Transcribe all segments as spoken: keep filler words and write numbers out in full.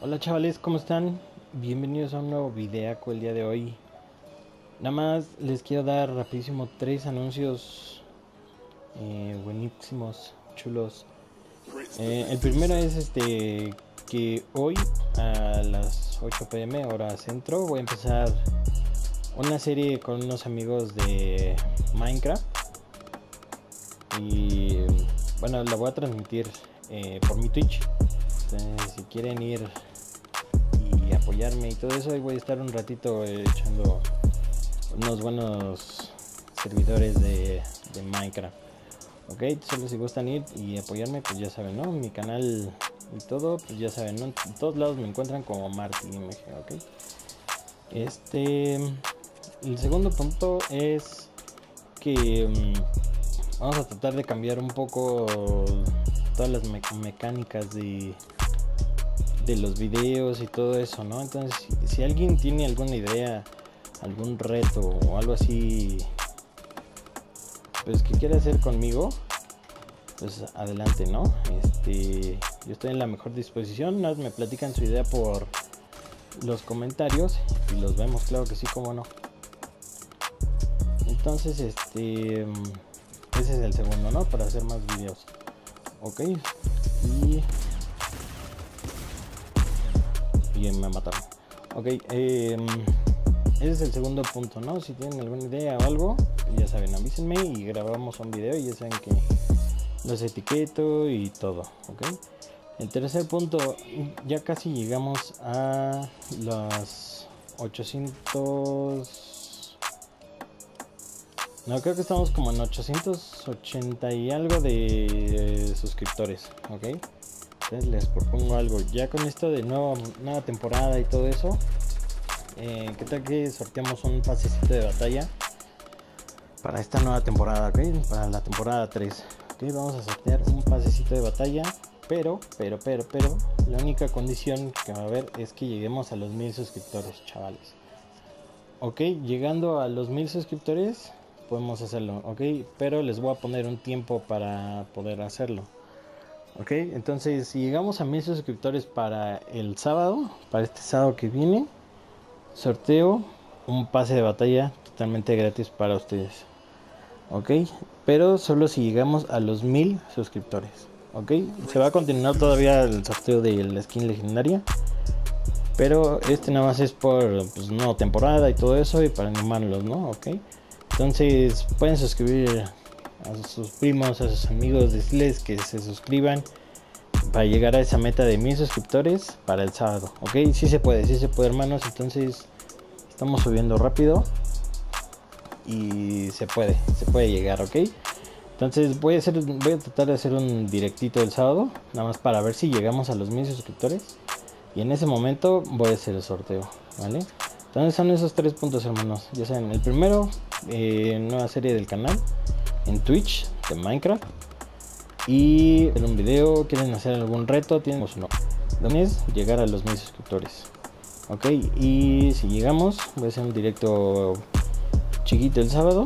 Hola chavales, ¿cómo están? Bienvenidos a un nuevo videaco el día de hoy. Nada más les quiero dar rapidísimo tres anuncios eh, buenísimos, chulos. Eh, el primero es este que hoy a las ocho pe eme hora centro voy a empezar una serie con unos amigos de Minecraft. Y bueno, la voy a transmitir eh, por mi Twitch. Entonces, si quieren ir y apoyarme y todo eso, ahí voy a estar un ratito eh, echando unos buenos servidores de, de Minecraft. Ok, solo si gustan ir y apoyarme, pues ya saben, ¿no? Mi canal y todo, pues ya saben, ¿no? En todos lados me encuentran como Martin, ok. Este, el segundo punto es que um, vamos a tratar de cambiar un poco todas las me mecánicas de de los videos y todo eso, ¿no? Entonces, si, si alguien tiene alguna idea, algún reto o algo así, pues que quiera hacer conmigo, pues adelante, ¿no? Este, yo estoy en la mejor disposición. Nada más me platican su idea por los comentarios y los vemos, claro que sí, cómo no. Entonces, este, ese es el segundo, ¿no? Para hacer más videos. Ok, y y me mataron. Ok, eh, ese es el segundo punto, ¿no? Si tienen alguna idea o algo, ya saben, avísenme y grabamos un video y ya saben que los etiqueto y todo, ok. El tercer punto, ya casi llegamos a los ochocientos, no, creo que estamos como en ochocientos ochenta y algo de suscriptores, ok. Entonces les propongo algo, ya con esto de nuevo, nueva temporada y todo eso, eh, ¿qué tal que sorteamos un pasecito de batalla para esta nueva temporada, ok? Para la temporada tres, ok, vamos a sortear un pasecito de batalla, pero, pero, pero, pero, la única condición que va a haber es que lleguemos a los mil suscriptores, chavales. Ok, llegando a los mil suscriptores podemos hacerlo, ok, pero les voy a poner un tiempo para poder hacerlo. Ok, entonces si llegamos a mil suscriptores para el sábado, para este sábado que viene, sorteo un pase de batalla totalmente gratis para ustedes. Ok, pero solo si llegamos a los mil suscriptores. Ok, se va a continuar todavía el sorteo de la skin legendaria, pero este nada más es por pues, nueva temporada y todo eso y para animarlos, ¿no? Ok, entonces pueden suscribir a sus primos, a sus amigos, decirles que se suscriban para llegar a esa meta de mil suscriptores para el sábado, ok. Sí se puede, sí se puede, hermanos. Entonces estamos subiendo rápido y se puede, se puede llegar, ok. Entonces voy a hacer, voy a tratar de hacer un directito el sábado, nada más para ver si llegamos a los mil suscriptores y en ese momento voy a hacer el sorteo, vale. Entonces son esos tres puntos, hermanos. Ya saben, el primero, eh, nueva serie del canal en Twitch de Minecraft, y en un video, quieren hacer algún reto, tienen uno, es llegar a los mil suscriptores, ok. Y si llegamos, voy a hacer un directo chiquito el sábado,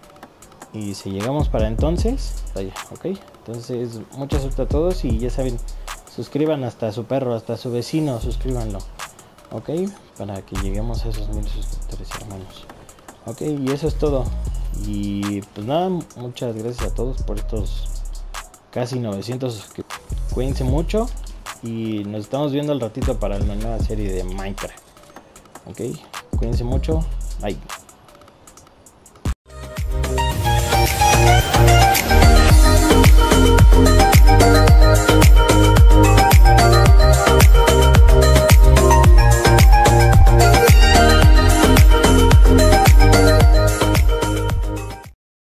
y si llegamos para entonces, vaya, ok. Entonces mucha suerte a todos y ya saben, suscriban hasta a su perro, hasta a su vecino, suscríbanlo, ok, para que lleguemos a esos mil suscriptores, hermanos. Ok, y eso es todo. Y pues nada, muchas gracias a todos por estos casi novecientos suscriptores. Cuídense mucho y nos estamos viendo al ratito para una nueva serie de Minecraft. Ok, cuídense mucho. Bye.